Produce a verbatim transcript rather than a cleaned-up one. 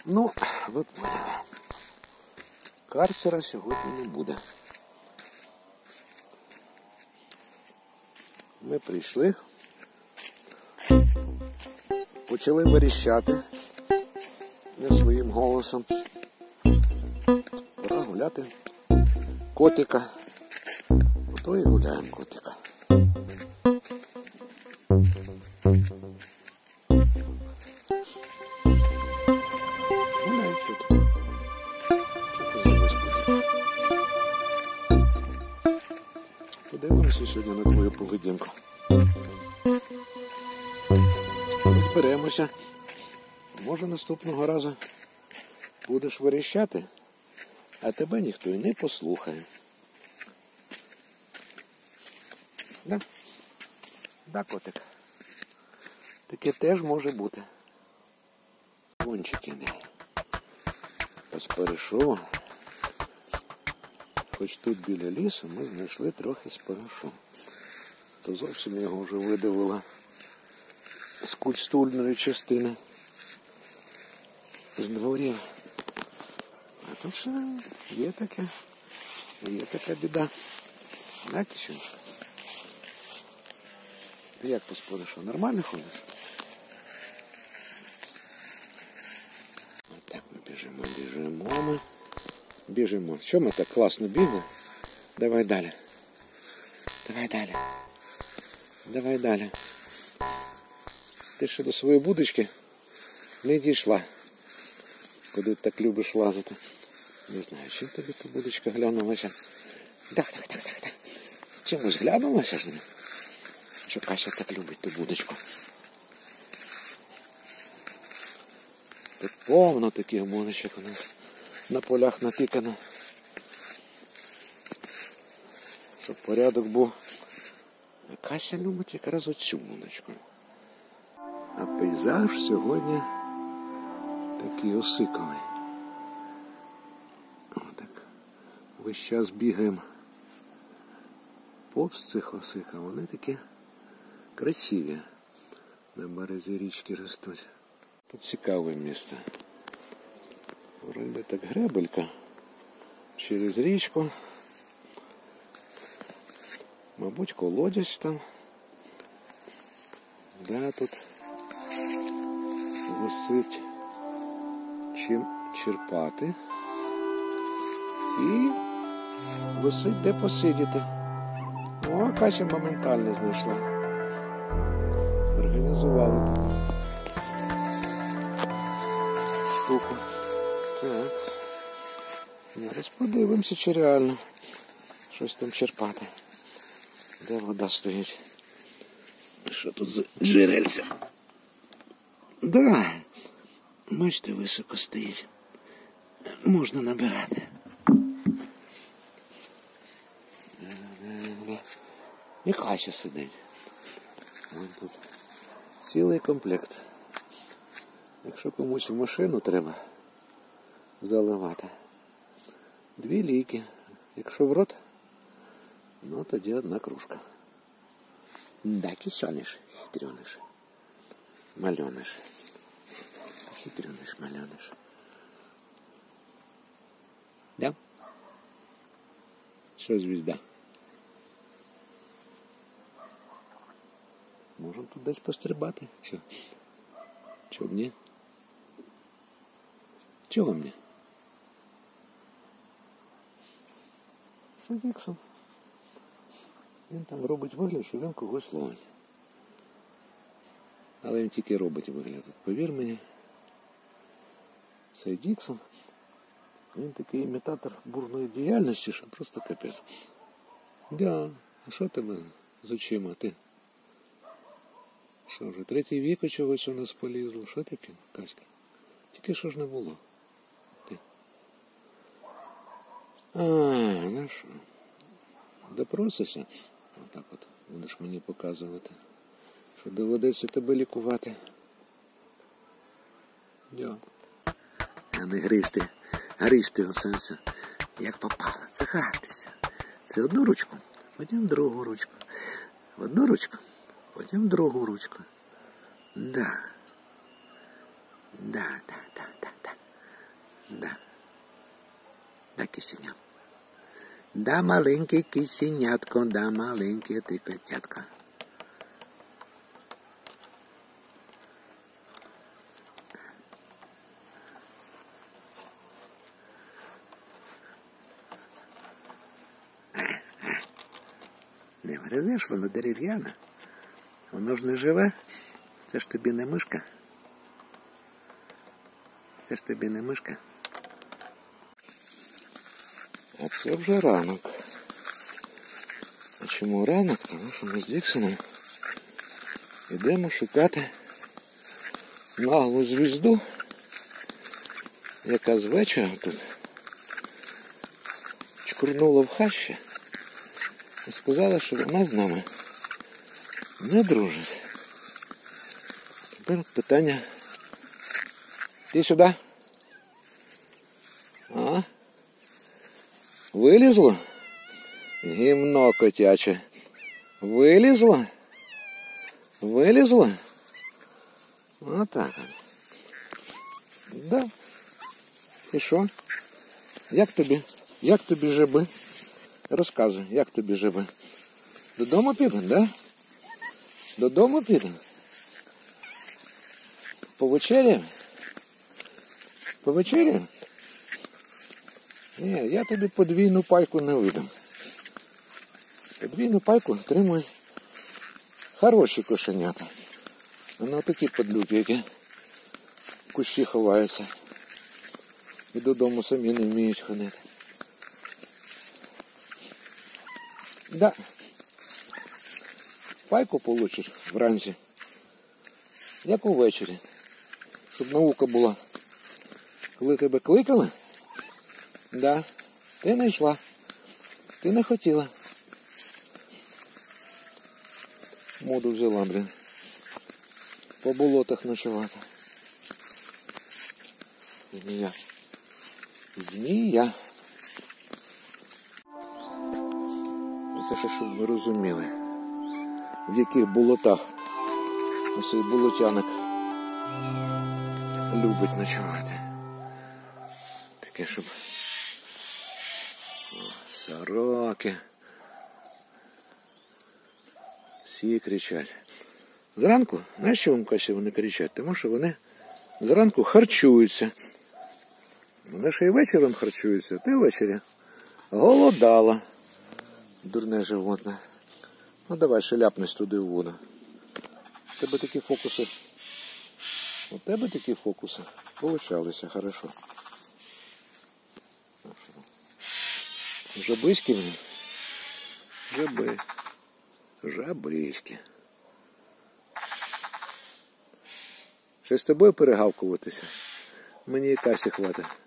Ну, ви поняли. Карцера сьогодні не буде. Ми прийшли, почали верещати не своїм голосом. Пора гуляти котика. Ото і гуляємо котика. Гуляй, що ти? Що ти завис котик? Подивимося сьогодні на твою поведінку. Розберемося. Може наступного разу будеш верещати, а тебе ніхто і не послухає. Да? Да, котик? Таке теж може бути. Кончики не. Споришу. Хоч тут біля лісу ми знайшли трохи споришу. То зовсім його вже видавило з кульстульної частини. З дворів. А тут ще є таке, є така біда. На, Кищенко? Ти як по споришу? Нормально ходиш? Отак ми біжимо, біжимо ми. Біжимо. Що ми так класно бігли? Давай далі. Давай далі. Давай далі. Ти ще до своєї будочки не дійшла. Куди так любиш лазити. Не знаю, чим тобі та будочка глянулася. Так, так, так, так, так. Чимось глянулася ж? Що Кася так любить ту будочку. Тут повно таких будочок у нас на полях натикано. Щоб порядок був. А Кася любить якраз оцю будочку. А пейзаж сьогодні такий осиковий. Отак. Весь час бігаємо повз цих осик, а вони такі красиві. На березі річки ростуть. Тут цікаве місце. Вроде так гребелька через річку. Мабуть, колодязь там. Да, тут висить чим черпати. І висить де посидіти. О, Кася моментально знайшла. Організували таку штуку. Так. Зараз подивимося, чи реально щось там черпати. Де вода стоїть? Що тут за джерельця? Да, бачите, високо стоїть. Можна набирати. І Кася сидить. Вон тут цілий комплект. Якщо комусь в машину треба заливати. Дві лійки. Якщо в рот, ну тоді одна кружка. Да, кисениш, хитрениш, малениш. Хитрениш, малениш. Да? Що, звізда? Можемо тут десь пострибати? Що? Чого б ні? Чого мені? Що Діксон? Він там робить вигляд, що він когось ловить. Але він тільки робить вигляд. Повір мені, цей Діксон, він такий імітатор бурної діяльності, що просто капець. Да, а що тебе з очима, ти? Що вже, третій віку чогось у нас полізло? Що таке, Каська? Тільки що ж не було? Ти. А, ну що? Допросишся? Отак от будеш мені показувати, що доведеться тебе лікувати. Йо. А не гризти, гризти оце все, як попало. Це гратися. Це одну ручку, потім другу ручку. В одну ручку, потім другу ручку. Да. Да, да, да, да, да. Да. Да, кисеня. Да, маленький кисенятко, да, маленький ти котятка. Не гризеш, воно дерев'яне. Воно ж не живе. Це ж тобі не мишка. Це ж тобі не мишка. А це вже ранок. А чому ранок? Тому що ми з Діксоном йдемо шукати наглу звізду, яка з вечора тут чкурнула в хащі і сказала, що вона з нами не дружить. Тепер питання. Іди сюди. А? Вилізло? Гімно котяче. Вилізло? Вилізло? Отак. Да. І що? Як тобі? Як тобі жиби? Розказуй, як тобі жиби? Додому підемо, да? Додому підемо? Повечеряємо? Повечеряємо? Ні, я тобі подвійну пайку не видам. Подвійну пайку отримують хороші кошенята. Воно такі подлюки, які в кущі ховаються. І додому самі не вміють ходити. Да. Пайку получиш вранці. Як увечері. Щоб наука була. Коли тебе кликали, да, ти не йшла. Ти не хотіла. Моду взяла, блін. По болотах ночувати. Змія. Змія. Це ще, щоб ви розуміли, в яких болотах ось цей болотяник любить ночувати. Таке, щоб о, сороки. Всі кричать. Зранку, знаєш, що вам каже, вони кричать? Тому що вони зранку харчуються. Вони ще й вечором харчуються, ти ввечері голодала. Дурне животне. Ну давай ще ляпнись туди в воду. У тебе такі фокуси. У тебе такі фокуси. Получалися хорошо. Жабиськи вони. Жаби. Жабиськи. Ще з тобою перегавкуватися? Мені і Касі хватить.